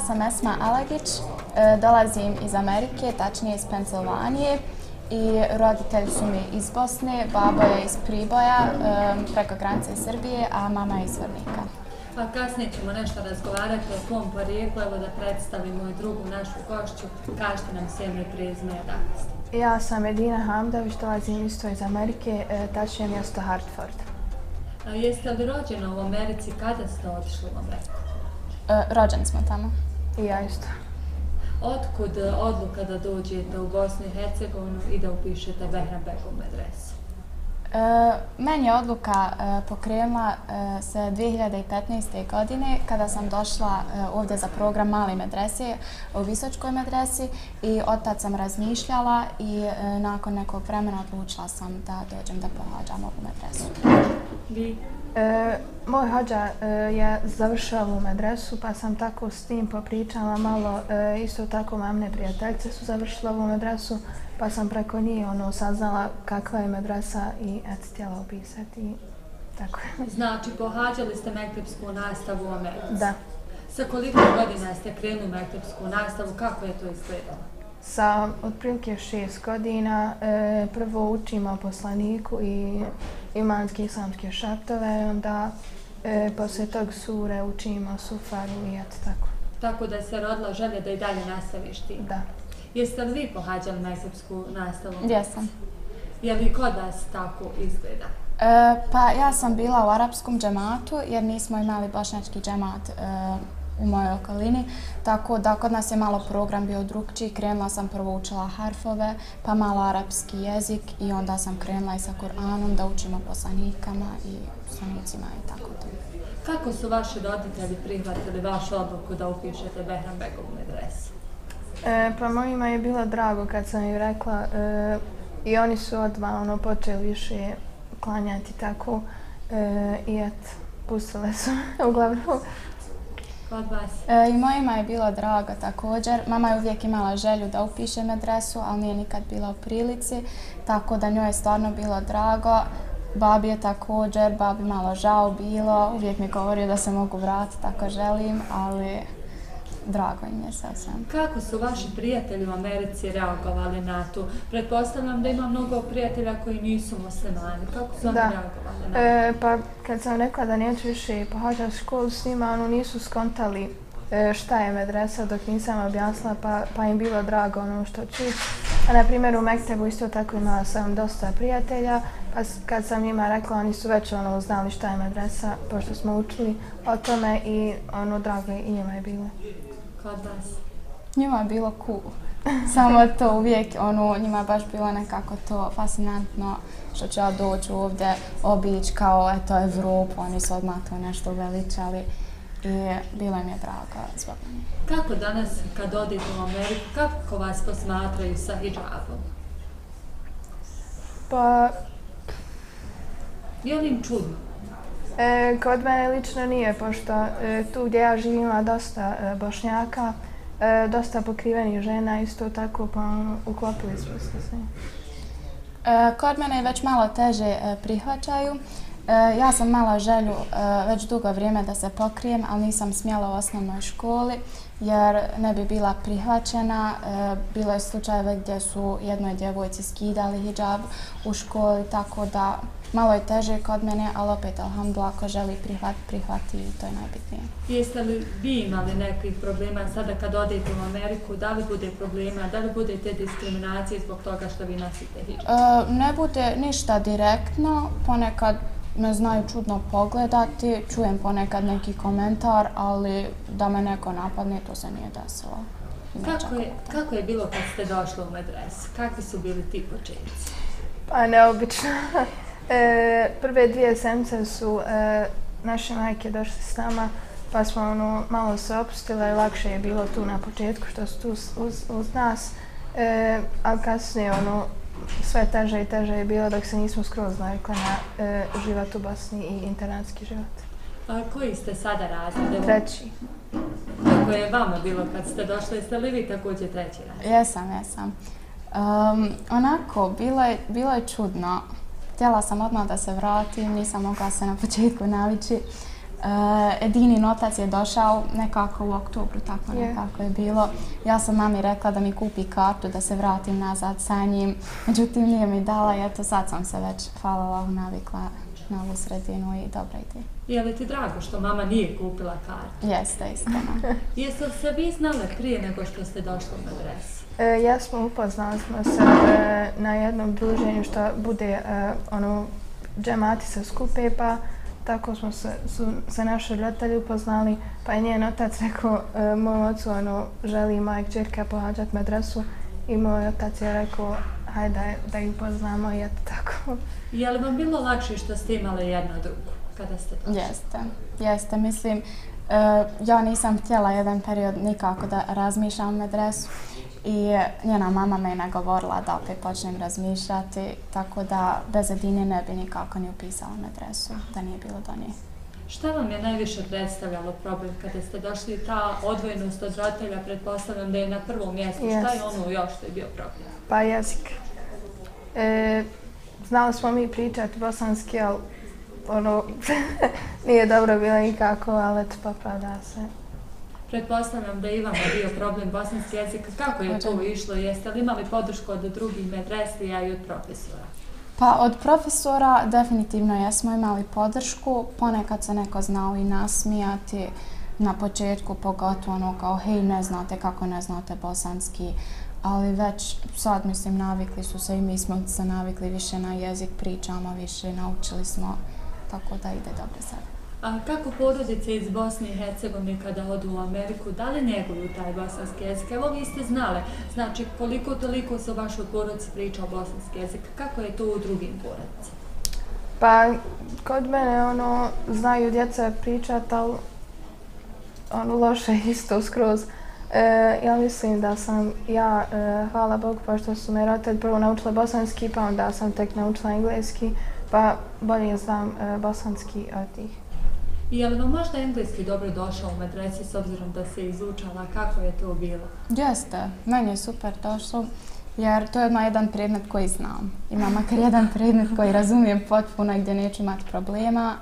sam Esma Alagić, dolazim iz Amerike, tačnije iz Pensilvanije i roditelji su mi iz Bosne, babo je iz Priboja, preko granice Srbije, a mama je iz Svrnika. A kasnije ćemo nešto razgovarati o tvom porijeklu, evo da predstavimo i drugu našu gošću. Kažite nam sjeme i prezime odakle ste. Ja sam Edina Hamdović, dolazim isto iz Amerike, tačnije mjesto Hartford. A jeste li rođena u Americi? Kada ste otišli u Ameriku? Rođeni smo tamo. I ja isto. Otkud odluka da dođete u Bosnu i Hercegovinu i da upišete Behram-Begum medresu? Meni je odluka pokrenula se 2015. godine kada sam došla ovdje za program male medrese u Visočkoj medresi i od tad sam razmišljala i nakon nekog vremena odlučila sam da dođem da pohađam ovu medresu. Vi? Moj hađa je završila ovu medresu pa sam tako s tim popričala malo. Isto tako mamne prijateljice su završile ovu medresu pa sam preko njih saznala kakva je medresa i htjela upisati. Tako. Znači, pohađali ste mektepsku nastavu u Americi? Da. Sa koliko godina ste krenuli mektepsku nastavu? Kako je to izgledalo? Sa otprilike 6 godina prvo učimo poslaniku i imanske islamske šartove, onda poslije tog sure učimo sufaru i eto tako. Tako da se rodila želja da i dalje nastaviš ti? Da. Jeste li vi pohađali mektepsku nastavu? Jesam. Je li kod vas tako izgleda? Pa ja sam bila u arapskom džematu jer nismo imali bošnjački džemat u mojoj okolini, tako da kod nas je malo program bio drukčiji. Krenula sam prvo učila harfove, pa malo arapski jezik i onda sam krenula i sa Kur'anom da učimo poslanikama i poslanicima i tako to. Kako su vaši roditelji prihvatili vašu odluku da upišete Behram-Begum medresu? Pa mojima je bilo drago kad sam im rekla i oni su odmah počeli više klanjati tako i eto, pustile su uglavnom. Kod vas? I mojima je bilo drago također. Mama je uvijek imala želju da upiše medresu, ali nije nikad bila u prilici, tako da njoj je stvarno bilo drago. Babi je također, babi malo žao bilo, uvijek mi govorio da se mogu vratiti ako želim, ali drago im je sasvim. Kako su vaši prijatelji u Americi reagovali na to? Pretpostavljam da ima mnogo prijatelja koji nisu muslimani. Kako su oni reagovali na to? Pa kad sam rekla da neću više pohađati školu s njima, nisu skontali šta je medresa dok nisam objasnila, pa im bilo drago što ću. A na primjer u Mektebu isto tako imala sam dosta prijatelja, pa kad sam njima rekla, oni su već znali šta je medresa, pošto smo učili o tome i drago i njima je bilo. Kod vas? Njima je bilo cool. Samo to uvijek, njima je baš bilo nekako to fascinantno što ću ja doći ovdje, obići kao eto Evropu, oni su odmah to nešto uveličali i bilo im je drago zbog mene. Kako danas kad odete u Ameriku, kako vas posmatraju sa hidžabom? Pa... Je li im čudno? Kod mene lično nije, pošto tu gdje ja živim ima dosta Bošnjaka, dosta pokrivenih žena, isto tako, pa uklopili smo se sve. Kod mene je već malo teže prihvaćaju. Ja sam imala želju već dugo vrijeme da se pokrijem, ali nisam smjela u osnovnoj školi jer ne bi bila prihvaćena. Bilo je slučajeve gdje su jednoj djevojci skidali hidžab u školi, tako da malo je teže kod mene, ali opet, alhamdulillah, ako želi prihvati i to je najbitnije. Jeste li vi imali nekih problema sada kad odete u Ameriku? Da li bude problema, da li bude te diskriminacije zbog toga što vi nosite hidžab? Ne bude ništa direktno, ponekad me znaju čudno pogledati, čujem ponekad neki komentar, ali da me neko napadne, to se nije desilo. Kako je bilo kad ste došli u medresu? Kakvi su bili ti početci? Pa neobično. Prve 2 sedmice su naše majke došle s nama, pa smo malo se opustile i lakše je bilo tu na početku što su tu uz nas, ali kasnije sve teže i teže je bilo dok se nismo skroz navikli na život u Bosni i internatski život. A koji ste sada razred? 3. Kako je vama bilo kad ste došli? Jeste li vi također 3. razred? Jesam. Onako, bilo je čudno. Htjela sam odmah da se vratim, nisam mogla se na početku navići. Edinin otac je došao nekako u oktobru, tako nekako je bilo. Ja sam mami rekla da mi kupi kartu, da se vratim nazad sa njim. Međutim, nije mi dala i eto sad sam se već, hvala Allahu, navikla na ovu sredinu i dobra ideja. Je li ti drago što mama nije kupila kartu? Jeste, istina. Jeste li se vi znale prije nego što ste došli u medresu? Jesmo, upoznali smo se na jednom druženju što bude džemati se skupe, pa tako su se naši roditelji upoznali, pa je njen otac rekao moj ocu želi moja kćerka pohađati medresu i moj otac je rekao hajde da ih upoznamo i eto tako. Je li vam bilo lakše što ste imali jedna drugu kada ste došli? Jeste, mislim, ja nisam htjela jedan period nikako da razmišljam o medresu i njena mama me je nagovorila da opet počnem razmišljati, tako da bez Edine ne bi nikako ni upisala medresu, da nije bilo do nje. Šta vam je najviše predstavljalo problem kada ste došli, ta odvojenost od roditelja, pretpostavljam da je na prvom mjestu, šta je ono još što je bio problem? Pa jezik. Znali smo mi pričati bosanski, ali nije dobro bilo nikako, ali eto popravda se. Pretpostavljam da je i vama bio problem bosanski jezik. Kako je to išlo? Jeste li imali podršku od drugih medreslija i od profesora? Pa od profesora definitivno jesmo imali podršku. Ponekad se neko znao i nasmijati na početku, pogotovo kao hej, ne znate kako ne znate bosanski. Ali već sad, mislim, navikli su se i mi smo se navikli više na jezik, pričamo više, naučili smo, tako da ide dobro sad. A kako porodice iz Bosne i Hercegovine kada odu u Ameriku, da li neguju taj bosanski jezik? Evo vi ste znali, znači koliko toliko se u vašoj porodici priča o bosanski jezik, kako je to u drugim porodicama? Pa kod mene znaju djeca pričati, ali loše isto skroz. Ja mislim da sam hvala Bogu, pošto su me roditelji prvo naučili bosanski, pa onda sam tek naučila engleski, pa bolje znam bosanski od tih. Je li vam možda engleski dobro došao u medresi s obzirom da se izučala? Kako je to bilo? Jeste, meni je super došlo, jer to je odmah jedan predmet koji znam. Imam makar jedan predmet koji razumijem potpuno i gdje neću imati problema.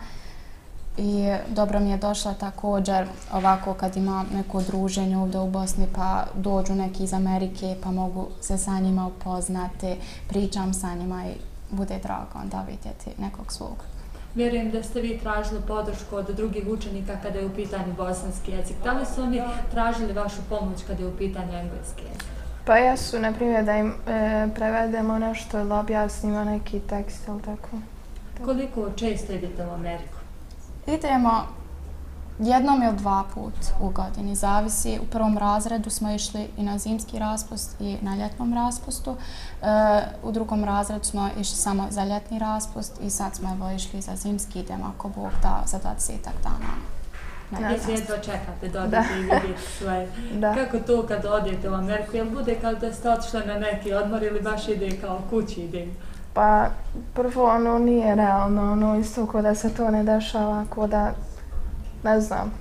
I dobro mi je došla također ovako kad ima neko druženje ovdje u Bosni pa dođu neki iz Amerike pa mogu se sa njima upoznati, pričam sa njima i bude drago onda vidjeti nekog svog. Vjerujem da ste vi tražili podršku od drugih učenika kada je u pitanju bosanski jezik. Da li su oni tražili vašu pomoć kada je u pitanju engleski jezik? Pa jesu, na primjer, da im prevedemo nešto ili objasnimo neki tekst ili tako. Koliko često idete u Ameriku? Idemo jednom ili dva put u godini, zavisi. U prvom razredu smo išli i na zimski raspust i na ljetnom raspustu. U drugom razredu smo išli samo za ljetni raspust i sad smo išli za zimski, idemo ako Bog da za 20 dana. Vi jedva čekate da odete i vidjeti sve. Kako to kad odete u Ameriku? Jel bude kao da ste otišli na neki odmor ili baš ide kao kući idem? Pa prvo nije realno, isto ko da se to ne dešava, ko da ne znam.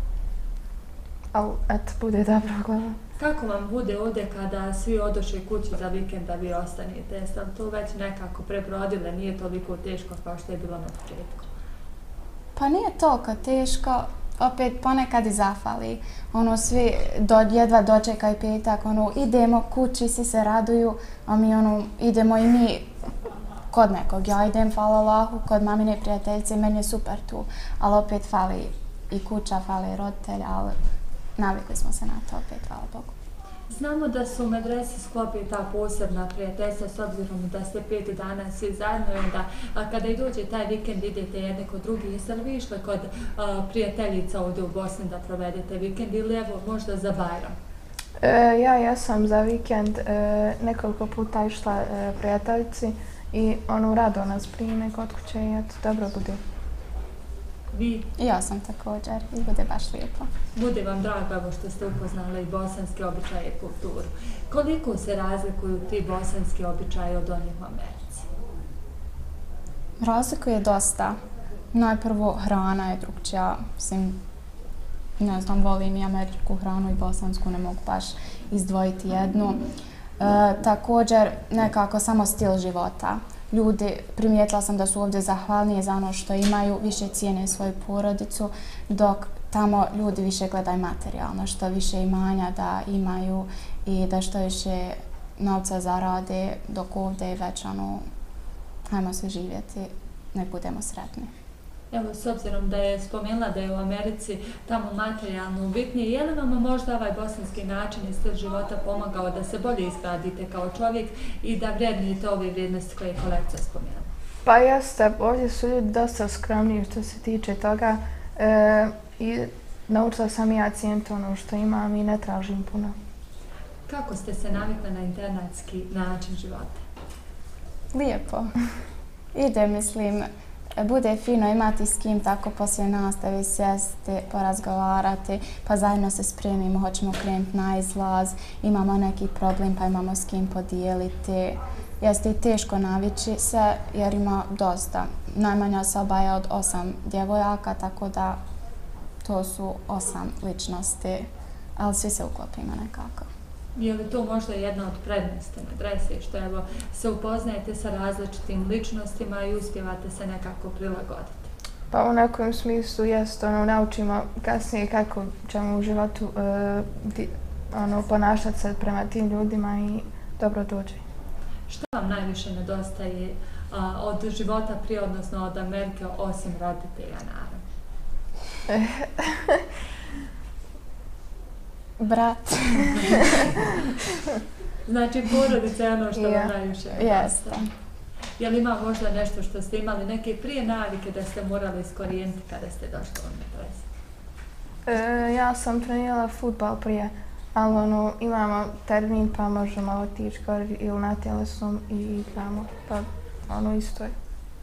Ali eto, bude dobro gleda. Kako vam bude ovdje kada svi odoše kući za vikend da vi ostanete? Jeste li to već nekako prebrodile? Nije toliko teško kao što je bilo na početku? Pa nije toliko teško. Opet ponekad i zafali. Svi jedva dočekaju petak, idemo kući, svi se raduju, a mi idemo i mi kod nekog. Ja idem, hvala Allahu, kod mamine prijateljice, meni je super tu, ali opet fali i kuća, fali i roditelj, ali navikli smo se na to opet, hvala Bogu. Znamo da su u medresi sklopi ta posebna prijateljstva s obzirom da ste 5 dana svi zajedno i onda kada i dođe taj vikend idete jedne kod drugi. Jeste li vi išli kod prijateljica ovdje u Bosni da provedete vikend ili evo možda za Bajram? Ja sam za vikend nekoliko puta išla prijateljici i rado nas prime kod kuće i eto, dobro bude. Vi? Ja sam također i bude baš lijepo. Bude vam drago što ste upoznali i bosanske običaje i kulturu. Koliko se razlikuju ti bosanski običaji od onih u Americi? Razlikuje dosta. Najprvo hrana je drugčija. Ne znam, volim i američku hranu i bosansku, ne mogu baš izdvojiti jednu. Također nekako samo stil života. ljudi, primijetila sam da su ovdje zahvalniji za ono što imaju, više cijene svoju porodicu, dok tamo ljudi više gledaju materijalno, što više imanja da imaju i da što više novca zarade, dok ovdje je već hajmo se živjeti, ne budemo sretni. Evo, s obzirom da je spomenula da je u Americi tamo materijalno bitnije, je li vam možda ovaj bosanski način i stil života pomagao da se bolje izgradite kao čovjek i da vrednujete ove vrijednosti koje je kolegica spomenula? Pa jeste, ovdje su ljudi dosta skromniji što se tiče toga i naučila sam ja cijeniti ono što imam i ne tražim puno. Kako ste se navikli na internatski način života? Lijepo. Ide, mislim, bude fino imati s kim tako poslije nastave sjesti, porazgovarati, pa zajedno se spremimo, hoćemo krenuti na izlaz, imamo neki problem pa imamo s kim podijeliti. Jeste i teško navići se jer ima dosta. Najmanja soba je od 8 djevojaka, tako da to su 8 ličnosti, ali svi se uklopimo nekako. Je li to možda jedna od prednosti medrese, što evo se upoznajete sa različitim ličnostima i uspijevate se nekako prilagoditi? Pa u nekom smislu jest, naučimo kasnije kako ćemo u životu ponašati se prema tim ljudima i dobro dođe. Što vam najviše nedostaje od života prije, odnosno od Amerike, osim roditelja, naravno? Brat. Znači, porodica je ono što vam najviše nedostaje. Jeste. Je li ima možda nešto što ste imali, neke prije navike da ste morali iskorijeniti kada ste došli u medresu? Ja sam trenirala fudbal prije, ali imamo termin pa možemo otići gore ili na tjelesnom i igramo, pa isto je.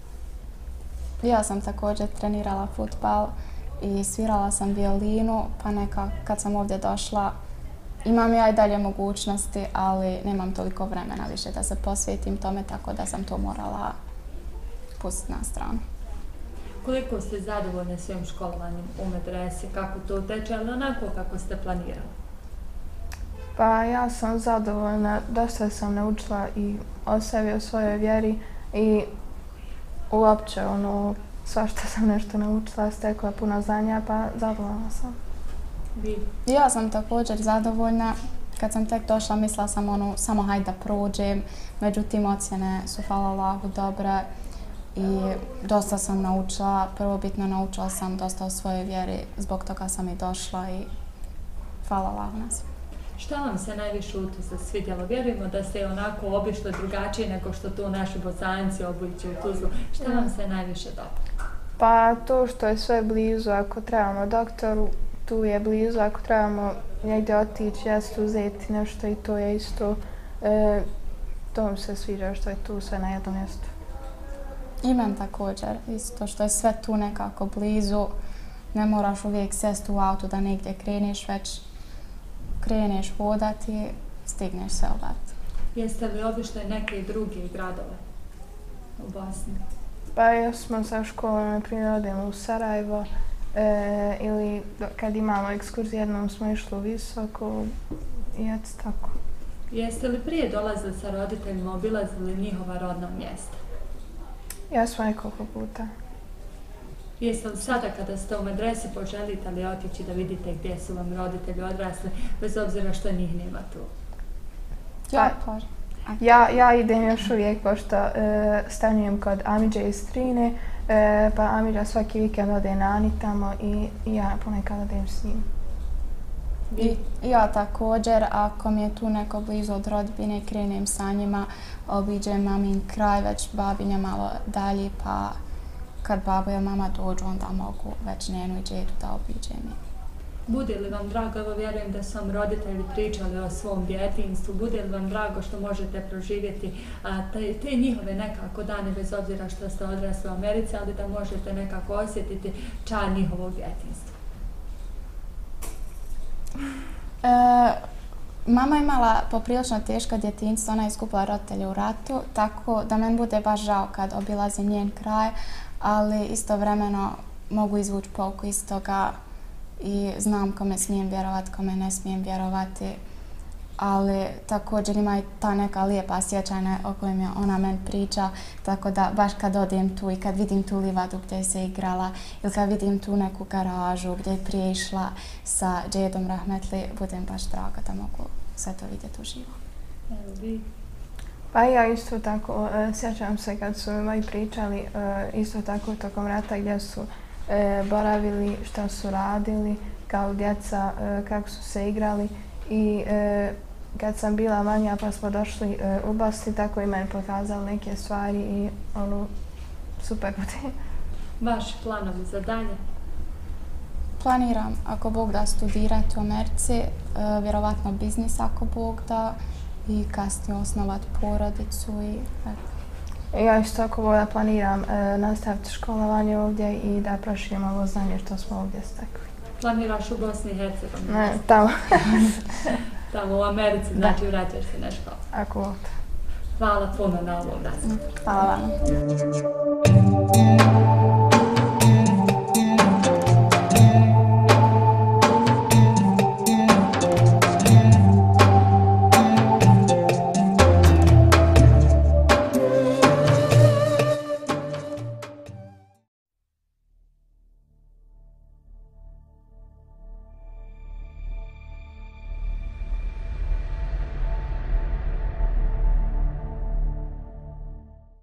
Ja sam također trenirala fudbal i svirala sam violinu, pa kad sam ovdje došla, imam ja i dalje mogućnosti, ali nemam toliko vremena više da se posvetim tome, tako da sam to morala pustiti na stranu. Koliko ste zadovoljni svojim školovanjem u medresi, kako to teče, ali onako kako ste planirali? Pa ja sam zadovoljna, dosta sam naučila i o sebi, o svojoj vjeri i uopće svašta sam nešto naučila, stekla puno znanja, pa zadovoljna sam. Ja sam također zadovoljna. Kad sam tek došla, mislila sam samo hajde da prođem, međutim ocjene su, hvala Allahu, dobre i dosta sam naučila. Prvobitno naučila sam dosta o svojoj vjeri, zbog toga sam i došla i hvala Allahu na sve. Šta vam se najviše u Tuzli svidjelo? Vjerujemo da ste onako obišli drugačije nego što tu naši Bosanci obiđu u Tuzlu. Šta vam se najviše dopalo? Pa to što je sve blizu, ako trebamo doktoru, tu je blizu, ako trebamo negdje otići, jesti, uzeti nešto i to je isto. To mi se sviđa što je tu sve na jednom mjestu. I meni također, isto što je sve tu nekako blizu. Ne moraš uvijek sjesti u auto da negdje kreneš, već kreneš hodati, stigneš se obaviti. Jeste li obišli neke druge gradove u Bosni? Pa ja smo sa školom, na primjer, odemo u Sarajevo ili kad imamo ekskurziju, jednom smo išli u Visoko i eto tako. Jeste li prije dolazili sa roditeljima, obilazili njihova rodna mjesta? Ja smo nekoliko puta. Jeste li sada kada ste u medresi poželite li otići da vidite gdje su vam roditelji odrasli, bez obzira što njih nema tu? Ja idem još uvijek, pošto stanujem kod Amidže iz Strine, pa Amidža svaki vikend ode nani tamo i ja ponekad odem s njim. I ja također, ako mi je tu neko blizu od rodbine, krenem sa njima, obiđem mamin kraj, već babinja malo dalje, pa kad babo i mama dođu, onda mogu već njenu i djedu da obiđem. Bude li vam drago, evo vjerujem da su vam roditelji pričali o svom djetinjstvu, bude li vam drago što možete proživjeti te njihove nekako dane, bez obzira što ste odrasli u Americi, ali da možete nekako osjetiti čar njihovog djetinjstva? Mama je imala poprilično teško djetinjstvo, ona je izgubila roditelje u ratu, tako da meni bude baš žao kad obilazim njen kraj, ali istovremeno mogu izvući pouku iz toga i znam kome smijem vjerovati, kome ne smijem vjerovati ali također ima i ta neka lijepa sjećanja o kojim je ona meni priča, tako da baš kad odem tu i kad vidim tu livadu gdje se igrala ili kad vidim tu neku garažu gdje je prije išla sa džedom rahmetli, budem baš draga da mogu sve to vidjeti uživo. Evo vi. Pa ja isto tako, sjećam se kad su moji pričali, isto tako tokom rata gdje su boravili, šta su radili, kao djeca, kako su se igrali i kad sam bila manja pa smo došli u Bosni, tako i meni pokazali neke stvari i super bude. Vaši planovi za dalje? Planiram, ako Bog da, studirati u Americi, vjerovatno biznis ako Bog da, i kasnije osnovati porodicu i eto. Ja isto tako da planiram nastaviti školovanje ovdje i da proširim ovo znanje što smo ovdje stekli. Planiraš u Bosni i Hercegovini? Ne, tamo. Tamo u Americi, znači vraćaš se na školu. Ako. Hvala puno na ovom razgovoru. Hvala vam.